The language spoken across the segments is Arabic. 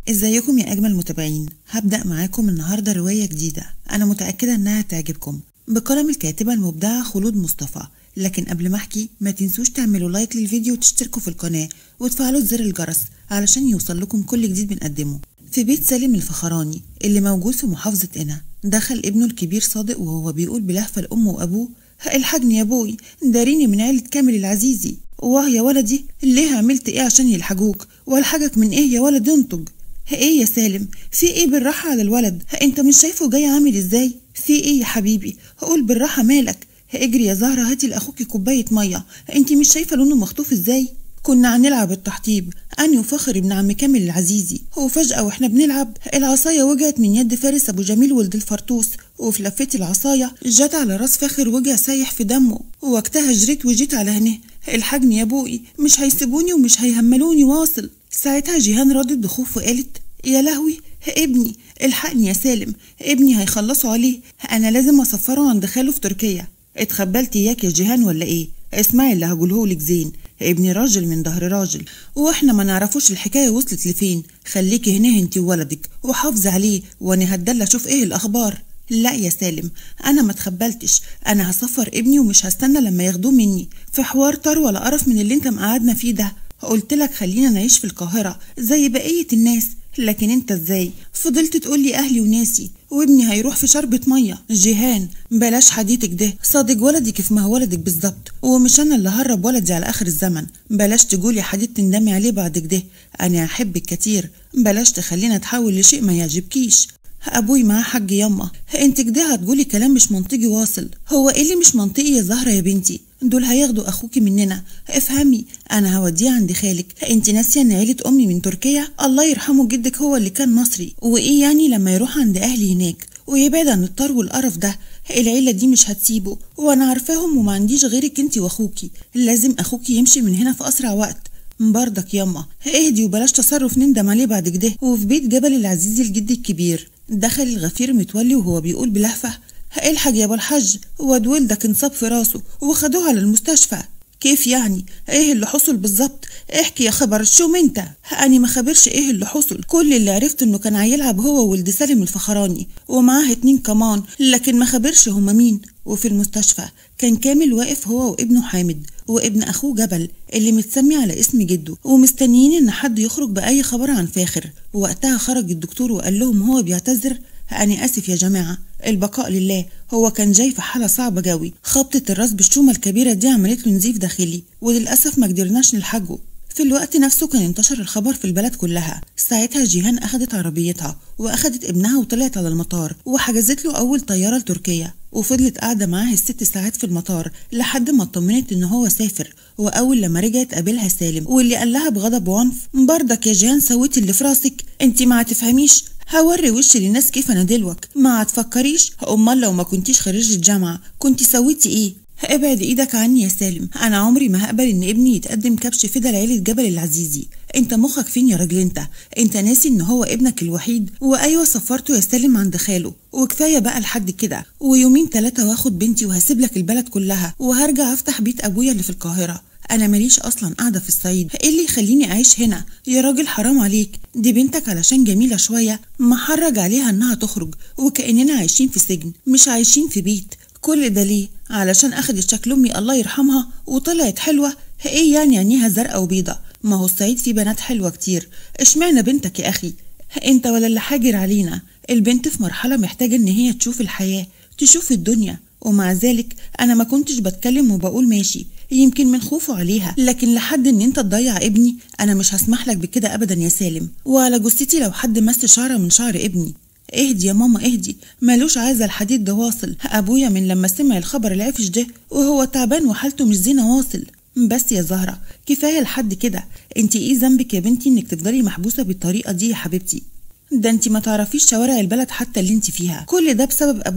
ازيكم يا اجمل متابعين؟ هبدأ معاكم النهارده رواية جديدة انا متأكدة انها تعجبكم بقلم الكاتبة المبدعة خلود مصطفى. لكن قبل ما احكي ما تنسوش تعملوا لايك للفيديو وتشتركوا في القناة وتفعلوا زر الجرس علشان يوصل لكم كل جديد بنقدمه. في بيت سالم الفخراني اللي موجود في محافظة قنا، دخل ابنه الكبير صادق وهو بيقول بلهفة لأمه وأبوه: الحجني يا ابوي، داريني من عيلة كامل العزيزي. واه يا ولدي، ليه عملت ايه عشان يلحقوك؟ والحاجك من ايه يا ولد؟ انطج. ايه يا سالم، في ايه؟ بالراحة على الولد، انت مش شايفه جاي عامل ازاي؟ في ايه يا حبيبي؟ قول بالراحة، مالك؟ اجري يا زهرة هاتي لاخوكي كوباية مية، انت مش شايفة لونه مخطوف ازاي؟ كنا هنلعب التحطيب أنا وفخر ابن عم كامل العزيزي، وفجأة واحنا بنلعب العصاية وجعت من يد فارس أبو جميل ولد الفرطوس، وفي لفة العصاية جت على راس فاخر وجع سايح في دمه، ووقتها جريت وجيت على هنا. الحجني يا ابوي، مش هيسيبوني ومش هيهملوني، واصل. ساعتها جيهان ردت بخوف وقالت: يا لهوي ابني، الحقني يا سالم، ابني هيخلصوا عليه، أنا لازم أسفره عند خاله في تركيا. اتخبلت إياك يا جيهان ولا إيه؟ اسمعي اللي هقولهولك زين، ابني راجل من ظهر راجل، واحنا ما نعرفوش الحكايه وصلت لفين. خليكي هنا انتي وولدك وحافظي عليه، وانا هتدلى اشوف ايه الاخبار. لا يا سالم، انا ما اتخبلتش، انا هسفر ابني ومش هستنى لما ياخدوه مني في حوار طار ولا قرف من اللي انت مقعدنا فيه ده. قلت لك خلينا نعيش في القاهره زي بقيه الناس، لكن انت ازاي فضلت تقولي اهلي وناسي، وابني هيروح في شربة مية. جيهان بلاش حديتك ده، صادق ولدك في ما هو ولدك بالظبط، ومش انا اللي هرب ولدي على اخر الزمن. بلاش تقولي حديت تندمي عليه بعد كده، انا احبك كتير، بلاش تخلينا نتحول لشيء ما يعجبكيش. ابوي معاه حق يما، انت كده هتقولي كلام مش منطقي واصل. هو ايه اللي مش منطقي يا زهرة يا بنتي؟ دول هياخدوا اخوكي مننا، افهمي، انا هوديه عند خالك. انت ناسيه ان عيله امي من تركيا؟ الله يرحمه جدك هو اللي كان مصري، وايه يعني لما يروح عند اهلي هناك ويبعد عن الطار والقرف ده؟ العيله دي مش هتسيبه، وانا عارفاهم وما عنديش غيرك انت واخوكي، لازم اخوكي يمشي من هنا في اسرع وقت. برضك يما اهدي وبلاش تصرف نندم عليه بعد كده. وفي بيت جبل العزيزي الجد الكبير، دخل الغفير متولي وهو بيقول بلهفة: الحاج يا ابو الحاج، واد ولدك انصاب في راسه وخدوه على المستشفى. كيف يعني؟ ايه اللي حصل بالظبط؟ احكي يا خبر شو انت. انا ما خبرش ايه اللي حصل، كل اللي عرفت انه كان هيلعب هو وولد سالم الفخراني ومعاه 2 كمان، لكن ما خبرش هما مين. وفي المستشفى كان كامل واقف هو وابنه حامد وابن اخوه جبل اللي متسمي على اسم جده، ومستنيين ان حد يخرج باي خبر عن فاخر. وقتها خرج الدكتور وقال لهم هو بيعتذر: أنا آسف يا جماعة، البقاء لله، هو كان جاي في حالة صعبة جوي، خبطة الراس بالشومة الكبيرة دي عملت له نزيف داخلي، وللأسف ما قدرناش نلحقه. في الوقت نفسه كان انتشر الخبر في البلد كلها. ساعتها جيهان أخدت عربيتها وأخدت ابنها وطلعت على المطار وحجزت له أول طيارة لتركيا، وفضلت قاعدة معاه ال6 ساعات في المطار لحد ما اطمنت إن هو سافر. وأول لما رجعت قابلها سالم واللي قال لها بغضب وعنف: برضك يا جيهان سويتي اللي في راسك، انت ما تفهميش، هوري وشي للناس كيف انا دلوك، ما تفكريش. امال لو ما كنتيش خريجة جامعة كنتي سويتي ايه؟ ابعد ايدك عني يا سالم، انا عمري ما هقبل ان ابني يتقدم كبش فدا لعيلة جبل العزيزي. انت مخك فين يا راجل؟ انت ناسي ان هو ابنك الوحيد؟ وايوه سفرته يا سالم عند خاله، وكفايه بقى لحد كده، ويومين 3 واخد بنتي وهسيب لك البلد كلها وهرجع افتح بيت ابويا اللي في القاهره. انا ماليش اصلا قاعده في الصعيد، ايه اللي يخليني اعيش هنا؟ يا راجل حرام عليك، دي بنتك علشان جميله شويه محرج عليها انها تخرج، وكاننا عايشين في سجن مش عايشين في بيت. كل ده ليه؟ علشان اخدت شكل امي الله يرحمها وطلعت حلوه. ايه يعني عينيها زرقاء وبيضه؟ ما هو الصعيد فيه بنات حلوه كتير، اشمعنى بنتك يا اخي؟ انت ولا اللي حاجر علينا؟ البنت في مرحله محتاجه ان هي تشوف الحياه، تشوف الدنيا، ومع ذلك انا ما كنتش بتكلم وبقول ماشي، يمكن من خوفه عليها، لكن لحد ان انت تضيع ابني انا مش هسمح لك بكده ابدا يا سالم. وعلى جثتي لو حد مس شعره من شعر ابني. اهدي يا ماما اهدي، مالوش عايزه الحديد ده واصل، ابويا من لما سمع الخبر العفش ده وهو تعبان وحالته مش زينه واصل. بس يا زهره كفايه لحد كده، انت ايه ذنبك يا بنتي انك تفضلي محبوسه بالطريقه دي يا حبيبتي؟ ده انت ما تعرفيش شوارع البلد حتى اللي انت فيها، كل ده بسبب ابوكي،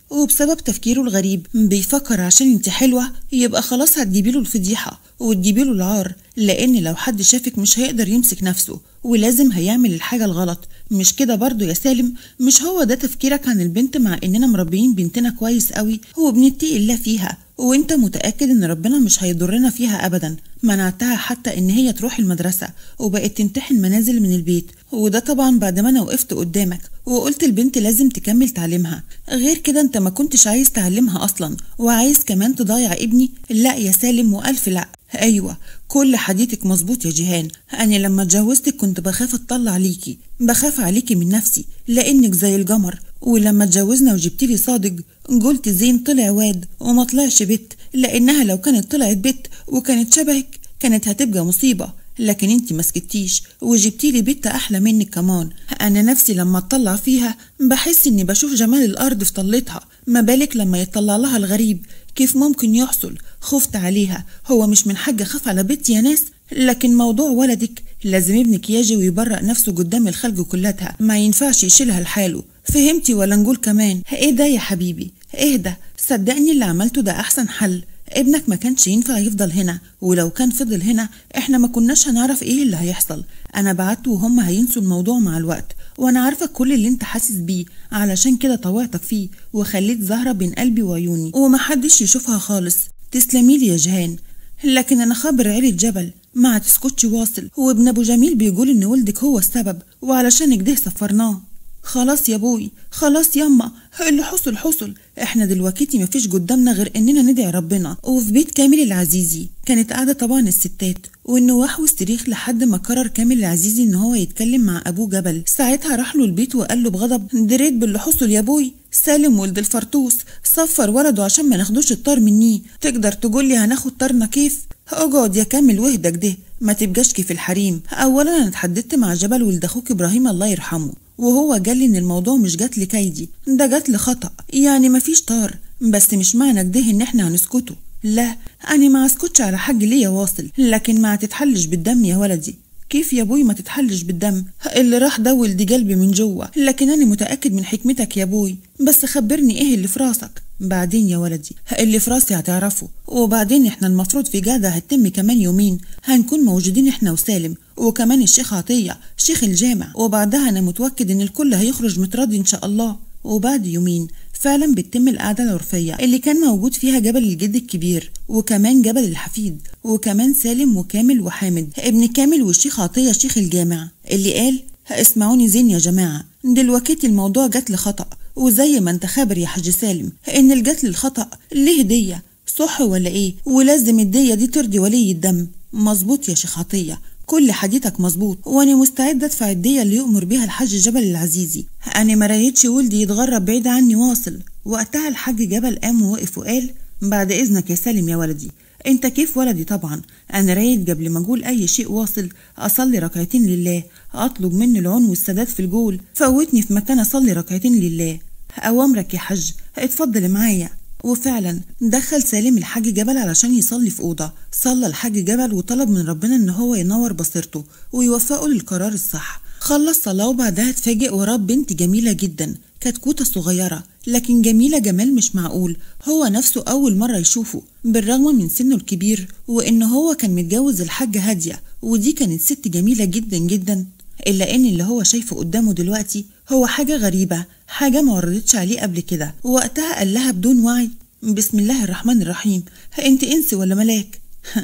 وبسبب تفكيره الغريب بيفكر عشان انت حلوة يبقى خلاص هتجيبيله الفضيحة وتجيبيله العار، لان لو حد شافك مش هيقدر يمسك نفسه ولازم هيعمل الحاجة الغلط. مش كده برضو يا سالم؟ مش هو ده تفكيرك عن البنت مع اننا مربيين بنتنا كويس قوي وبنتقي الله فيها، وانت متأكد ان ربنا مش هيضرنا فيها ابدا؟ منعتها حتى ان هي تروح المدرسة وبقت تمتحن منازل من البيت، وده طبعا بعد ما انا وقفت قدامك وقلت البنت لازم تكمل تعليمها. غير كده انت ما كنتش عايز تعلمها اصلا وعايز كمان تضيع ابني. لا يا سالم والف لا. ايوه كل حديثك مظبوط يا جيهان، انا لما اتجوزتك كنت بخاف اطلع عليكي، بخاف عليكي من نفسي لانك زي القمر، ولما اتجوزنا وجبتيلي صادق قلت زين طلع واد وما طلعش بت، لانها لو كانت طلعت بت وكانت شبهك كانت هتبقى مصيبة، لكن انتي مسكتيش وجبتيلي بنت احلى منك كمان. انا نفسي لما اطلع فيها بحس اني بشوف جمال الارض في طلتها، ما بالك لما يطلع لها الغريب كيف ممكن يحصل؟ خفت عليها. هو مش من حاجة خاف على بنتي يا ناس، لكن موضوع ولدك لازم ابنك يجي ويبرأ نفسه قدام الخلق كلها، ما ينفعش يشيلها لحاله. فهمتي ولا نقول كمان؟ ايه ده يا حبيبي؟ اهدى، صدقني اللي عملته ده احسن حل. ابنك ما كانش ينفع يفضل هنا، ولو كان فضل هنا احنا ما كناش هنعرف ايه اللي هيحصل. انا بعت وهم هينسوا الموضوع مع الوقت، وانا عارفه كل اللي انت حاسس بيه، علشان كده طوعتك فيه وخليت زهره بين قلبي وعيوني ومحدش يشوفها خالص. تسلميلي يا جهان. لكن انا خبر عيلة جبل ما تسكتش واصل، وابن ابو جميل بيقول ان ولدك هو السبب وعلشان كده سفرناه. خلاص يا بوي، خلاص ياما، اللي حصل حصل. احنا دلوقتي مفيش قدامنا غير اننا ندعي ربنا. وفي بيت كامل العزيزي كانت قاعده طبعا الستات والنواح والصريخ لحد ما قرر كامل العزيزي ان هو يتكلم مع ابوه جبل. ساعتها راح له البيت وقال له بغضب: دريت باللي حصل يا بوي، سالم ولد الفرطوس صفر ولده عشان ما ناخدوش الطار مني. تقدر تقول لي هناخد طارنا كيف؟ اقعد يا كامل واهدى كده، ما تبقاش كيف الحريم. اولا انا اتحددت مع جبل ولد اخوك ابراهيم الله يرحمه، وهو قال لي ان الموضوع مش جات لي كيدي، ده جات لي خطأ، يعني مفيش طار. بس مش معنى كده ان احنا هنسكته، لا انا ما اسكتش على حاج ليا واصل، لكن ما تتحلش بالدم يا ولدي. كيف يا بوي ما تتحلش بالدم؟ اللي راح ده ولدي قلبي من جوه، لكن انا متأكد من حكمتك يا بوي. بس خبرني ايه اللي في راسك؟ بعدين يا ولدي اللي في راسي هتعرفه، وبعدين احنا المفروض في جادة هتتم كمان يومين، هنكون موجودين احنا وسالم وكمان الشيخ عطية شيخ الجامع، وبعدها انا متوكد ان الكل هيخرج متراضي ان شاء الله. وبعد يومين فعلا بتتم القعدة العرفية اللي كان موجود فيها جبل الجد الكبير وكمان جبل الحفيد وكمان سالم وكامل وحامد ابن كامل والشيخ عطية شيخ الجامع، اللي قال: اسمعوني زين يا جماعة، دلوقتي الموضوع جات لخطأ، وزي ما انت خابر يا حاج سالم ان الجات للخطأ ليه هدية، صح ولا ايه؟ ولازم الدية دي ترضي ولي الدم. مظبوط يا شيخ عطية، كل حديثك مظبوط، وانا مستعد ادفع الدية اللي يؤمر بيها الحاج جبل العزيزي. انا ما رايتش ولدي يتغرب بعيد عني واصل. وقتها الحاج جبل قام ووقف وقال: بعد اذنك يا سالم يا ولدي. انت كيف ولدي؟ طبعا انا رايد قبل ما اقول اي شيء واصل اصلي ركعتين لله، اطلب منه العون والسداد في الجول، فوتني في مكان اصلي ركعتين لله. اوامرك يا حج، اتفضل معايا. وفعلا دخل سالم الحاج جبل علشان يصلي في أوضة. صلى الحاج جبل وطلب من ربنا ان هو ينور بصيرته ويوفقه للقرار الصح. خلص صلاة وبعدها اتفاجئ وراه بنت جميلة جدا، كتكوتة صغيرة لكن جميلة جمال مش معقول، هو نفسه أول مرة يشوفه بالرغم من سنه الكبير، وإن هو كان متجوز الحاجة هادية ودي كانت ست جميلة جدا جدا، إلا إن اللي هو شايفه قدامه دلوقتي هو حاجة غريبة، حاجة ما وردتش عليه قبل كده. وقتها قال لها بدون وعي: بسم الله الرحمن الرحيم، انت انس ولا ملاك؟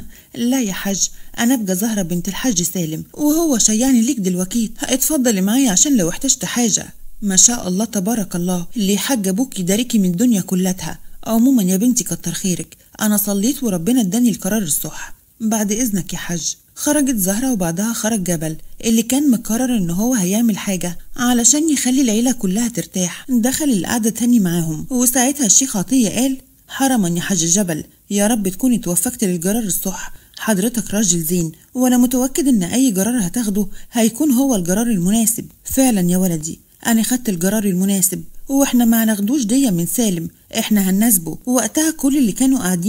لا يا حاج، انا ابقى زهرة بنت الحاج سالم، وهو شيعني ليك دلوقتي، اتفضلي معايا عشان لو احتجت حاجة. ما شاء الله تبارك الله، اللي حاج ابوك يداركي من الدنيا كلها. عموما يا بنتي كتر خيرك، انا صليت وربنا اداني القرار الصح. بعد اذنك يا حاج. خرجت زهرة وبعدها خرج جبل اللي كان مقرر ان هو هيعمل حاجة علشان يخلي العيلة كلها ترتاح. دخل القعدة تاني معاهم، وساعتها الشيخ عطية قال: حرما يا حاج جبل، يا رب تكوني توفقت للقرار الصح، حضرتك راجل زين وانا متوكد ان اي قرار هتاخده هيكون هو القرار المناسب. فعلا يا ولدي انا خدت القرار المناسب، واحنا ما ناخدوش دية من سالم، احنا هنناسبه. وقتها كل اللي كانوا قاعدين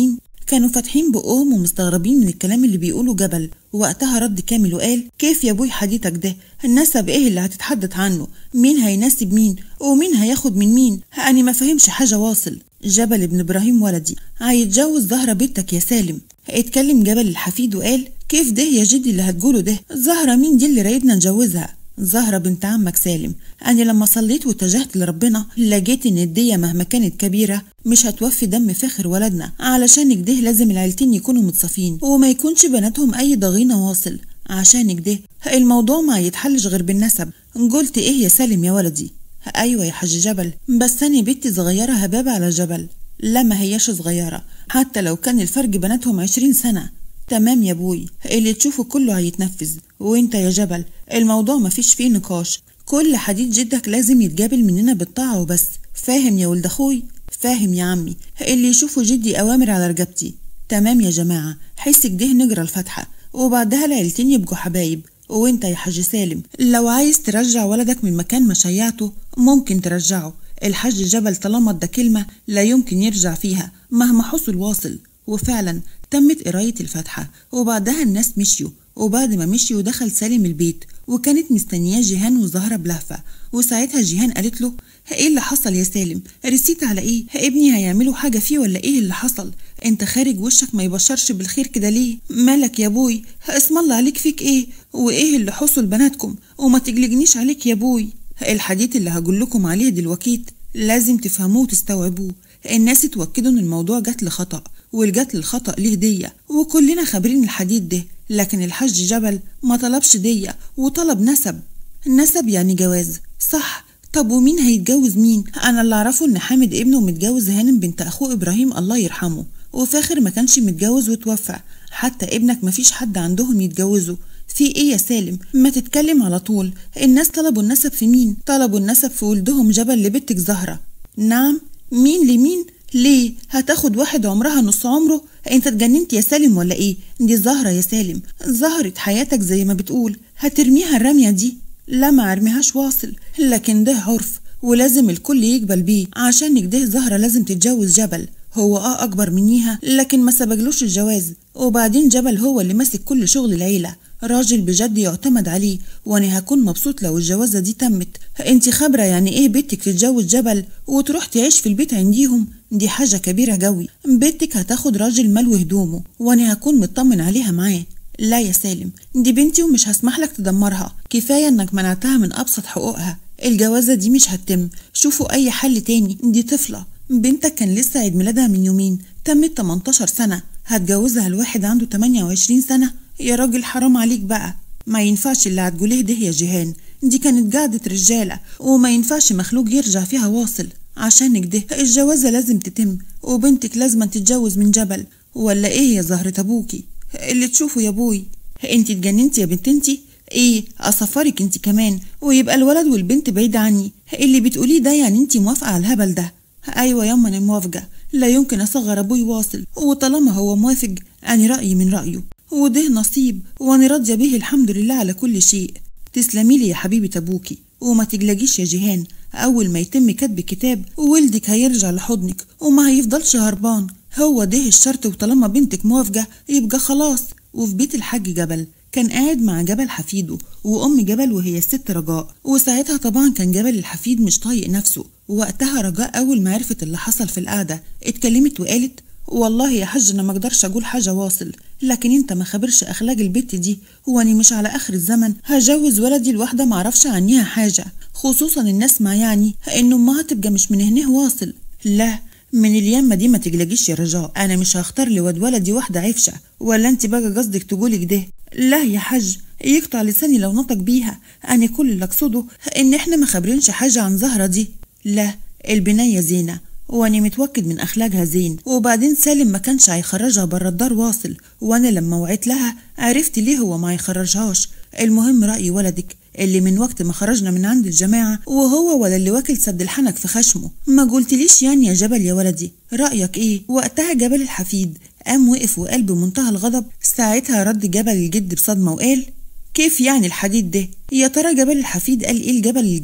كانوا فاتحين بقهم ومستغربين من الكلام اللي بيقوله جبل. وقتها رد كامل وقال: كيف يا ابوي حديثك ده؟ النسب ايه اللي هتتحدث عنه؟ مين هيناسب مين ومين هياخد من مين؟ أنا ما فهمش حاجة واصل. جبل ابن ابراهيم ولدي هيتجوز زهرة بنتك يا سالم. اتكلم جبل الحفيد وقال: كيف ده يا جدي اللي هتقوله ده؟ زهرة مين دي اللي رايدنا نجوزها؟ زهرة بنت عمك سالم. أنا لما صليت واتجهت لربنا لقيت إن الدية مهما كانت كبيرة مش هتوفي دم فخر ولدنا، علشان كده لازم العيلتين يكونوا متصافين وما يكونش بناتهم أي ضغينة واصل. عشان كده الموضوع ما يتحلش غير بالنسب. قلت إيه يا سالم يا ولدي؟ أيوة يا حاج جبل، بس أنا بنتي صغيرة هبابة على جبل. لا ما هياش صغيرة، حتى لو كان الفرق بناتهم 20 سنة. تمام يا ابوي، اللي تشوفه كله هيتنفذ. وانت يا جبل الموضوع مفيش فيه نقاش، كل حديد جدك لازم يتجابل مننا بالطاعة وبس. فاهم يا ولد اخوي؟ فاهم يا عمي، اللي يشوفه جدي اوامر على رقبتي. تمام يا جماعة، حس كده نجرى الفاتحة وبعدها العيلتين يبقوا حبايب. وانت يا حاج سالم لو عايز ترجع ولدك من مكان ما شيعته ممكن ترجعه. الحاج جبل طالما ادى كلمة لا يمكن يرجع فيها مهما حصل واصل. وفعلا تمت قراية الفاتحة وبعدها الناس مشيوا. وبعد ما مشيوا دخل سالم البيت وكانت مستنياه جيهان وزهرة بلهفة. وساعتها جيهان قالت له: ايه اللي حصل يا سالم؟ رسيت على ايه؟ ابني هيعملوا حاجة فيه ولا ايه اللي حصل؟ انت خارج وشك ما يبشرش بالخير كده ليه؟ مالك يا بوي؟ اسم الله عليك فيك ايه؟ وايه اللي حصل بناتكم؟ وما تجلجنيش عليك يا بوي. الحديث اللي هقول لكم عليه دلوقتي لازم تفهموه وتستوعبوه. الناس اتوكدوا ان الموضوع جات لخطأ، والجات للخطأ ليه دية، وكلنا خابرين الحديد ده. لكن الحاج جبل ما طلبش دية وطلب نسب. نسب يعني جواز، صح؟ طب ومين هيتجوز مين؟ انا اللي اعرفه ان حامد ابنه متجوز هانم بنت اخوه ابراهيم الله يرحمه، وفاخر ما كانش متجوز وتوفى. حتى ابنك مفيش حد عندهم يتجوزه. في ايه يا سالم؟ ما تتكلم على طول. الناس طلبوا النسب في مين؟ طلبوا النسب في ولدهم جبل لبنتك زهرة. نعم؟ مين لمين؟ ليه؟ هتاخد واحد عمرها نص عمره؟ انت اتجننت يا سالم ولا ايه؟ دي زهرة يا سالم، زهرة حياتك زي ما بتقول. هترميها الرمية دي؟ لا ما ارميهاش واصل، لكن ده عرف ولازم الكل يقبل بيه. عشان كده زهرة لازم تتجوز جبل. هو اكبر منيها لكن ما سبقلوش الجواز. وبعدين جبل هو اللي ماسك كل شغل العيلة، راجل بجد يعتمد عليه. وانا هكون مبسوط لو الجوازة دي تمت. انت خبرة يعني ايه بنتك تتجوز جبل وتروح تعيش في البيت عنديهم؟ دي حاجة كبيرة جوي. بنتك هتاخد راجل ملو هدومه وانا هكون مطمن عليها معاه. لا يا سالم، دي بنتي ومش هسمح لك تدمرها. كفاية انك منعتها من ابسط حقوقها. الجوازة دي مش هتتم، شوفوا اي حل تاني. دي طفلة، بنتك كان لسه عيد ميلادها من يومين، تمت 18 سنة. هتجوزها الواحد عنده 28 سنة؟ يا راجل حرام عليك بقى. ما ينفعش اللي هتقوليه ده يا جيهان، دي كانت قاعدة رجالة وما ينفعش مخلوق يرجع فيها واصل. عشان كده الجوازة لازم تتم وبنتك لازم تتجوز من جبل. ولا ايه يا زهرة ابوكي؟ اللي تشوفه يا ابوي. انت اتجننتي يا بنت انتي؟ ايه اصفرك انت كمان ويبقى الولد والبنت بعيد عني؟ اللي بتقوليه ده يعني انت موافقة على الهبل ده؟ ايوه ياما انا موافقة، لا يمكن اصغر ابوي واصل. وطالما هو موافق انا رأيي من رأيه، وده نصيب وانا راضية به الحمد لله على كل شيء. تسلمي لي يا حبيبة ابوكي، وما تجلجيش يا جيهان. اول ما يتم كتب كتاب ولدك هيرجع لحضنك وما هيفضلش هربان. هو ده الشرط، وطالما بنتك موافقة يبقى خلاص. وفي بيت الحاج جبل كان قاعد مع جبل حفيده وأم جبل وهي الست رجاء. وساعتها طبعا كان جبل الحفيد مش طايق نفسه. ووقتها رجاء أول ما عرفت اللي حصل في القعدة اتكلمت وقالت: والله يا حاج أنا ما اقدرش أقول حاجة واصل، لكن أنت ما خبرش أخلاق البت دي. وأني مش على آخر الزمن هجوز ولدي لواحدة ما عرفش عنيها حاجة، خصوصا الناس ما يعني إن أمها تبقى مش من هنه واصل. لا من اليمة دي ما تجلجيش يا رجاء، أنا مش هختار لواد ولدي واحدة عفشة. ولا أنت بقى قصدك تقولي كده؟ لا يا حاج، يقطع لساني لو نطق بيها. أنا كل اللي أقصده إن إحنا ما خبرينش حاجة عن زهرة دي. لا البنية زينة وأنا متوكد من أخلاقها زين. وبعدين سالم ما كانش هيخرجها برا الدار واصل، وأنا لما وعيت لها عرفت ليه هو ما هيخرجهاش. المهم رأي ولدك اللي من وقت ما خرجنا من عند الجماعة وهو ولا اللي واكل سد الحنك في خشمه. ما قلتليش يعني يا جبل يا ولدي رأيك ايه؟ وقتها جبل الحفيد قام وقف وقال بمنتهى الغضب. ساعتها رد جبل الجد بصدمة وقال: كيف يعني الحديد ده؟ يا ترى جبل الحفيد قال ايه لجبل الجد؟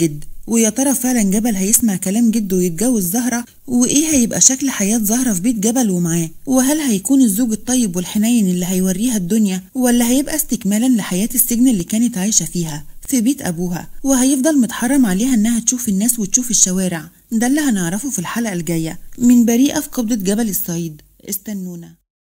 ويا ترى فعلا جبل هيسمع كلام جده ويتجوز زهرة؟ وايه هيبقى شكل حياة زهرة في بيت جبل ومعاه؟ وهل هيكون الزوج الطيب والحنين اللي هيوريها الدنيا، ولا هيبقى استكمالا لحياة السجن اللي كانت عايشة فيها في بيت أبوها، وهيفضل متحرم عليها إنها تشوف الناس وتشوف الشوارع؟ ده اللي هنعرفه في الحلقة الجاية من بريئة في قبضة جبل الصعيد. استنونا.